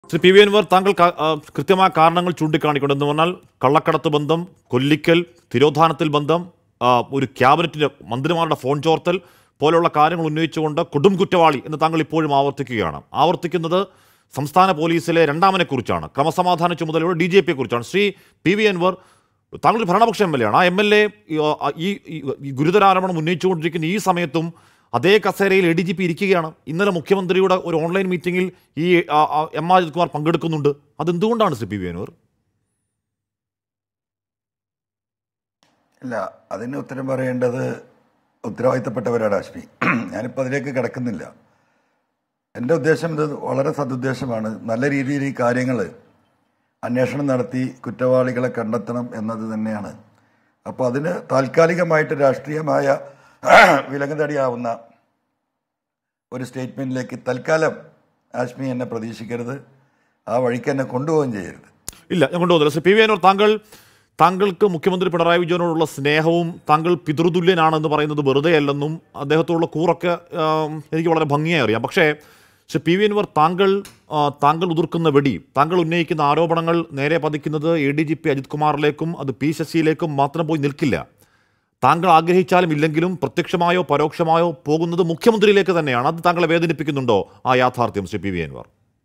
Shri P V Anvar താങ്കൾ കൃത്യമായ കാരണങ്ങൾ ചൂണ്ടിക്കാണിക്കൊണ്ടെന്ന് പറഞ്ഞാൽ കള്ളക്കടത്ത് ബന്ധം, കൊല്ലിക്കൽ, തിരോധാനത്തിൽ ബന്ധം, ഒരു ക്യാബിനറ്റിന്റെ മന്ത്രിമാരുടെ ഫോൺ ചോർത്തൽ പോലെയുള്ള കാര്യങ്ങൾ ഉന്നയിച്ചുകൊണ്ട് കൊടും കുറ്റവാളി എന്ന് താങ്കൾ ഇപ്പോഴും ആവർത്തിക്കുന്നത് സംസ്ഥാന പോലീസിലെ രണ്ടാമനെക്കുറിച്ചാണ്, ക്രമസമാധാന ചുമതലയുടെ DGP കുറിച്ചാണ്. ശ്രീ പി വി അൻവർ, താങ്കൾ ഭരണപക്ഷ MLA ആണ്. ആ MLA ഈ ഗുരുതരാരോപണം ഉന്നയിച്ചുകൊണ്ടിരിക്കുന്ന ഈ സമയത്തും അതേ കസേരയിൽ ADGP ഇരിക്കുകയാണ്. ഇന്നലെ മുഖ്യമന്ത്രിയുടെ ഒരു ഓൺലൈൻ മീറ്റിംഗിൽ ഈ M. അജിത് കുമാർ പങ്കെടുക്കുന്നുണ്ട്. അതെന്തുകൊണ്ടാണ് ശ്രീ പി വി അൻവർ? ഇല്ല, അതിന് ഉത്തരം പറയേണ്ടത് ഉത്തരവാദിത്തപ്പെട്ടവരാണ് ഹാഷ്മി. ഞാനിപ്പോൾ അതിലേക്ക് കിടക്കുന്നില്ല. എൻ്റെ ഉദ്ദേശം ഇത് വളരെ സദുദ്ദേശമാണ്. നല്ല രീതിയിൽ ഈ കാര്യങ്ങൾ അന്വേഷണം നടത്തി കുറ്റവാളികളെ കണ്ടെത്തണം എന്നത് തന്നെയാണ്. അപ്പോൾ അതിന് താൽക്കാലികമായിട്ട് രാഷ്ട്രീയമായ വിലങ്ങുതടിയാവുന്ന ഒരു സ്റ്റേറ്റ്മെൻറ്റിലേക്ക് തൽക്കാലം ഹാഷ്മി എന്നെ പ്രതീക്ഷിക്കരുത്. ആ വഴിക്ക് എന്നെ കൊണ്ടുപോവുകയും ചെയ്യരുത്. ഇല്ല, ഞാൻ കൊണ്ടുപോകുന്നില്ല. ശ്രീ പി വി അൻവർ, താങ്കൾക്ക് മുഖ്യമന്ത്രി പിണറായി വിജയനോടുള്ള സ്നേഹവും താങ്കൾ പിതൃതുല്യനാണെന്ന് പറയുന്നത് വെറുതെ അല്ലെന്നും അദ്ദേഹത്തോടുള്ള കൂറൊക്കെ എനിക്ക് വളരെ ഭംഗിയായി അറിയാം. പക്ഷേ ശ്രീ പി വി അൻവർ, താങ്കൾ ഉതിർക്കുന്ന വെടി, താങ്കൾ ഉന്നയിക്കുന്ന ആരോപണങ്ങൾ നേരെ പതിക്കുന്നത് ADGP അജിത് കുമാറിലേക്കും അത് P. ശശിയിലേക്കും മാത്രം പോയി നിൽക്കില്ല. താങ്കൾ ആഗ്രഹിച്ചാലും ഇല്ലെങ്കിലും പ്രത്യക്ഷമായോ പരോക്ഷമായോ പോകുന്നത് മുഖ്യമന്ത്രിയിലേക്ക് തന്നെയാണ്. അത് താങ്കളെ വേദനിപ്പിക്കുന്നുണ്ടോ ആ യാഥാർത്ഥ്യം ശ്രീ പി വി അൻവർ?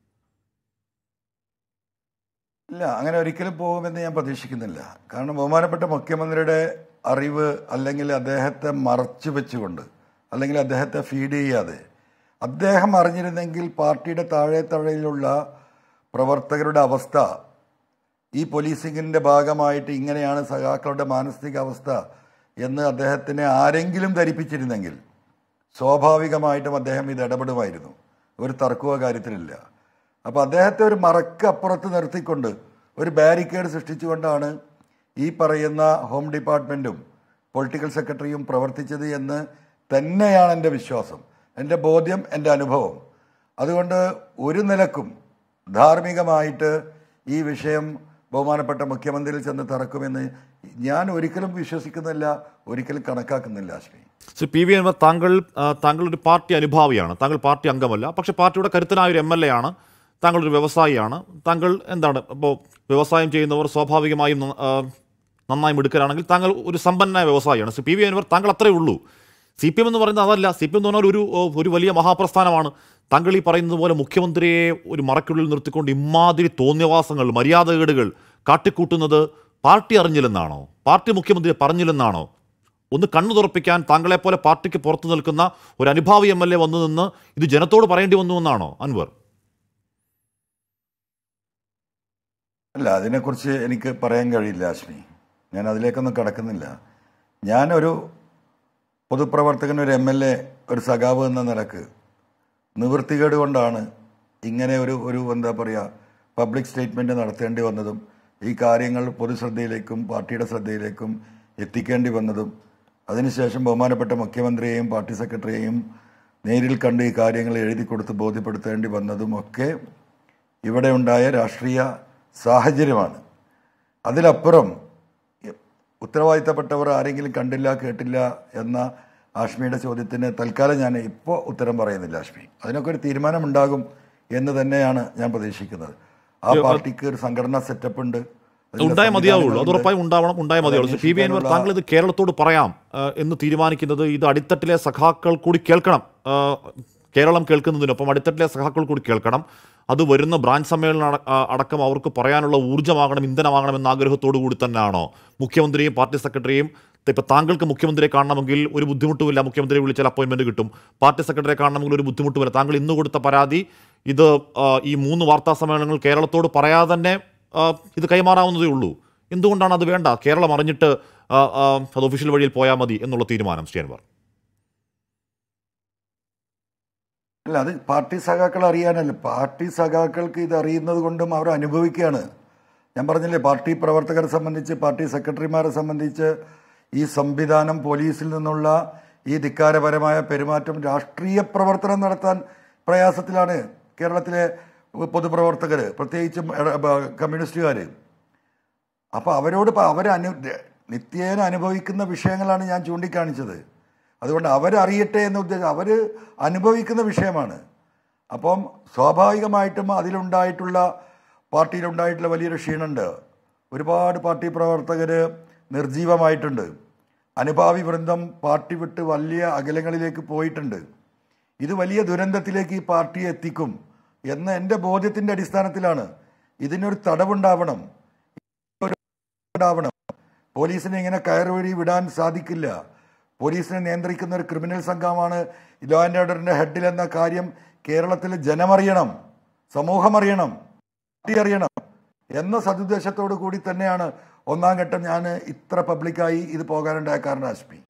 ഇല്ല, അങ്ങനെ ഒരിക്കലും പോകുമെന്ന് ഞാൻ പ്രതീക്ഷിക്കുന്നില്ല. കാരണം ബഹുമാനപ്പെട്ട മുഖ്യമന്ത്രിയുടെ അറിവ് അല്ലെങ്കിൽ അദ്ദേഹത്തെ മറച്ചു വെച്ചുകൊണ്ട് അല്ലെങ്കിൽ അദ്ദേഹത്തെ ഫീഡ് ചെയ്യാതെ അദ്ദേഹം അറിഞ്ഞിരുന്നെങ്കിൽ പാർട്ടിയുടെ താഴെത്തഴയിലുള്ള പ്രവർത്തകരുടെ അവസ്ഥ, ഈ പോലീസിങ്ങിൻ്റെ ഭാഗമായിട്ട് ഇങ്ങനെയാണ് സഖാക്കളുടെ മാനസികാവസ്ഥ എന്ന് അദ്ദേഹത്തിനെ ആരെങ്കിലും ധരിപ്പിച്ചിരുന്നെങ്കിൽ സ്വാഭാവികമായിട്ടും അദ്ദേഹം ഇത് ഇടപെടുമായിരുന്നു. ഒരു തർക്കവും കാര്യത്തിലില്ല. അപ്പോൾ അദ്ദേഹത്തെ ഒരു മറക്കപ്പുറത്ത് നിർത്തിക്കൊണ്ട് ഒരു ബാരിക്കേഡ് സൃഷ്ടിച്ചുകൊണ്ടാണ് ഈ പറയുന്ന ഹോം ഡിപ്പാർട്ട്മെൻറ്റും പൊളിറ്റിക്കൽ സെക്രട്ടറിയും പ്രവർത്തിച്ചത് എന്ന് തന്നെയാണ് എൻ്റെ വിശ്വാസം, എൻ്റെ ബോധ്യം, എൻ്റെ അനുഭവം. അതുകൊണ്ട് ഒരു നിലക്കും ധാർമ്മികമായിട്ട് ഈ വിഷയം ബഹുമാനപ്പെട്ട മുഖ്യമന്ത്രിയിൽ ചെന്ന് തറക്കുമെന്ന് ഞാൻ ഒരിക്കലും വിശ്വസിക്കുന്നില്ല, ഒരിക്കലും കണക്കാക്കുന്നില്ല. ഹാഷ്മി, ശ്രീ പി വി അൻവർ, താങ്കളൊരു പാർട്ടി അനുഭാവിയാണ്, താങ്കൾ പാർട്ടി അംഗമല്ല. പക്ഷേ പാർട്ടിയുടെ കരുത്തനായ ഒരു MLA ആണ്, താങ്കളൊരു വ്യവസായിയാണ്. താങ്കൾ എന്താണ്, ഇപ്പോൾ വ്യവസായം ചെയ്യുന്നവർ സ്വാഭാവികമായും നന്നായി മിടുക്കരാണെങ്കിൽ താങ്കൾ ഒരു സമ്പന്നനായ വ്യവസായിയാണ്. ശ്രീ പി വി അൻവർ, താങ്കൾ അത്രയേ ഉള്ളൂ. CPM എന്ന് പറയുന്നത് അതല്ല. CPM എന്ന് പറഞ്ഞാൽ ഒരു വലിയ മഹാപ്രസ്ഥാനമാണ്. താങ്കൾ ഈ പറയുന്നത് പോലെ മുഖ്യമന്ത്രിയെ ഒരു മറയ്ക്കുള്ളിൽ നിർത്തിക്കൊണ്ട് ഇമാതിരി തോന്നിയവാസങ്ങൾ, മര്യാദകേടുകൾ കാട്ടിക്കൂട്ടുന്നത് പാർട്ടി അറിഞ്ഞില്ലെന്നാണോ, പാർട്ടി മുഖ്യമന്ത്രിയെ പറഞ്ഞില്ലെന്നാണോ? ഒന്ന് കണ്ണു തുറപ്പിക്കാൻ താങ്കളെപ്പോലെ പാർട്ടിക്ക് പുറത്തു നിൽക്കുന്ന ഒരു അനുഭാവി MLA വന്നു നിന്ന് ഇത് ജനത്തോട് പറയേണ്ടി വന്നു എന്നാണോ അൻവർ? അല്ല, അതിനെക്കുറിച്ച് എനിക്ക് പറയാൻ കഴിയില്ല ഹാഷ്മി. ഞാൻ അതിലേക്കൊന്നും കടക്കുന്നില്ല. ഞാനൊരു പൊതുപ്രവർത്തകൻ, ഒരു MLA, ഒരു സഖാവ് എന്ന നിലക്ക് നിവൃത്തികേട് കൊണ്ടാണ് ഇങ്ങനെ ഒരു എന്താ പറയുക പബ്ലിക് സ്റ്റേറ്റ്മെൻറ്റ് നടത്തേണ്ടി വന്നതും ഈ കാര്യങ്ങൾ പൊതുശ്രദ്ധയിലേക്കും പാർട്ടിയുടെ ശ്രദ്ധയിലേക്കും എത്തിക്കേണ്ടി വന്നതും അതിനുശേഷം ബഹുമാനപ്പെട്ട മുഖ്യമന്ത്രിയെയും പാർട്ടി സെക്രട്ടറിയെയും നേരിൽ കണ്ട് ഈ കാര്യങ്ങൾ എഴുതി കൊടുത്ത് ബോധ്യപ്പെടുത്തേണ്ടി വന്നതും ഒക്കെ ഇവിടെ ഉണ്ടായ രാഷ്ട്രീയ സാഹചര്യമാണ്. അതിലപ്പുറം ഉത്തരവാദിത്തപ്പെട്ടവർ ആരെങ്കിലും കണ്ടില്ല കേട്ടില്ല എന്ന ഹാഷ്മിയുടെ ചോദ്യത്തിന് തൽക്കാലം ഞാൻ ഇപ്പോൾ ഉത്തരം പറയുന്നില്ല ഹാഷ്മി. അതിനൊക്കെ ഒരു തീരുമാനമുണ്ടാകും എന്ന് തന്നെയാണ് ഞാൻ പ്രതീക്ഷിക്കുന്നത്. ആ പാർട്ടിക്ക് ഒരു സംഘടനാ സെറ്റപ്പ് ഉണ്ട്, ഉണ്ടായ മതിയാവുള്ളൂ, അത് ഉറപ്പായും ഉണ്ടായ മതിയാവുള്ളൂ. പി വി അൻവർ, താങ്കൾ ഇത് കേരളത്തോട് പറയാം എന്ന് തീരുമാനിക്കുന്നത് ഇത് അടിത്തട്ടിലെ സഖാക്കൾ കൂടി കേൾക്കണം, കേരളം കേൾക്കുന്നതിനൊപ്പം അടിത്തട്ടിലെ സഖാക്കൾ കൂടി കേൾക്കണം. അത് വരുന്ന ബ്രാഞ്ച് സമ്മേളനം അടക്കം അവർക്ക് പറയാനുള്ള ഊർജ്ജമാകണം, ഇന്ധനമാകണം എന്ന ആഗ്രഹത്തോടു കൂടി തന്നെയാണോ മുഖ്യമന്ത്രിയും പാർട്ടി സെക്രട്ടറിയും? ഇപ്പോൾ താങ്കൾക്ക് മുഖ്യമന്ത്രിയെ കാണണമെങ്കിൽ ഒരു ബുദ്ധിമുട്ടുമില്ല, മുഖ്യമന്ത്രിയെ വിളിച്ചാൽ അപ്പോയിൻമെൻറ്റ് കിട്ടും. പാർട്ടി സെക്രട്ടറിയെ കാണണമെങ്കിൽ ഒരു ബുദ്ധിമുട്ടുമില്ല. താങ്കൾ ഇന്ന് കൊടുത്ത പരാതി ഇത് ഈ 3 വാർത്താ സമ്മേളനങ്ങൾ കേരളത്തോട് പറയാതെ തന്നെ ഇത് കൈമാറാവുന്നതേ ഉള്ളൂ. എന്തുകൊണ്ടാണ് അത് വേണ്ട, കേരളം അറിഞ്ഞിട്ട് അത് ഒഫീഷ്യൽ വഴിയിൽ പോയാൽ മതി എന്നുള്ള തീരുമാനം ശ്രീ അൻവർ? അല്ല, അത് പാർട്ടി സഖാക്കൾ അറിയാനല്ല, പാർട്ടി സഖാക്കൾക്ക് ഇത് അറിയുന്നത് കൊണ്ടും അവർ അനുഭവിക്കുകയാണ്. ഞാൻ പറഞ്ഞില്ലേ, പാർട്ടി പ്രവർത്തകരെ സംബന്ധിച്ച്, പാർട്ടി സെക്രട്ടറിമാരെ സംബന്ധിച്ച് ഈ സംവിധാനം, പോലീസിൽ നിന്നുള്ള ഈ ധിക്കാരപരമായ പെരുമാറ്റം രാഷ്ട്രീയ പ്രവർത്തനം നടത്താൻ പ്രയാസത്തിലാണ് കേരളത്തിലെ പൊതുപ്രവർത്തകർ, പ്രത്യേകിച്ചും കമ്മ്യൂണിസ്റ്റുകാർ. അപ്പോൾ അവരോട് നിത്യേന അനുഭവിക്കുന്ന വിഷയങ്ങളാണ് ഞാൻ ചൂണ്ടിക്കാണിച്ചത്. അതുകൊണ്ട് അവരറിയട്ടെ എന്ന ഉദ്ദേശം, അവർ അനുഭവിക്കുന്ന വിഷയമാണ്. അപ്പം സ്വാഭാവികമായിട്ടും പാർട്ടിയിലുണ്ടായിട്ടുള്ള വലിയൊരു ക്ഷീണമുണ്ട്. ഒരുപാട് പാർട്ടി പ്രവർത്തകർ നിർജീവമായിട്ടുണ്ട്. അനുഭാവി വൃന്ദം പാർട്ടി വിട്ട് വലിയ അകലങ്ങളിലേക്ക് പോയിട്ടുണ്ട്. ഇത് വലിയ ദുരന്തത്തിലേക്ക് ഈ പാർട്ടിയെ എത്തിക്കും എന്ന എൻ്റെ ബോധ്യത്തിൻ്റെ അടിസ്ഥാനത്തിലാണ് ഇതിനൊരു തടവുണ്ടാവണം. പോലീസിനെ ഇങ്ങനെ കയറുവഴി വിടാൻ സാധിക്കില്ല. പോലീസിനെ നിയന്ത്രിക്കുന്ന ഒരു ക്രിമിനൽ സംഘമാണ് ലോ ആൻഡ് ഓർഡറിൻ്റെ ഹെഡിലെന്ന കാര്യം കേരളത്തിലെ ജനമറിയണം, സമൂഹമറിയണം, പാർട്ടി അറിയണം എന്ന സതുദ്ദേശത്തോടു കൂടി തന്നെയാണ് ഒന്നാം ഘട്ടം ഞാൻ ഇത്ര പബ്ലിക്കായി ഇത് പോകാനുണ്ടായ കാരണം. ആശ്മി,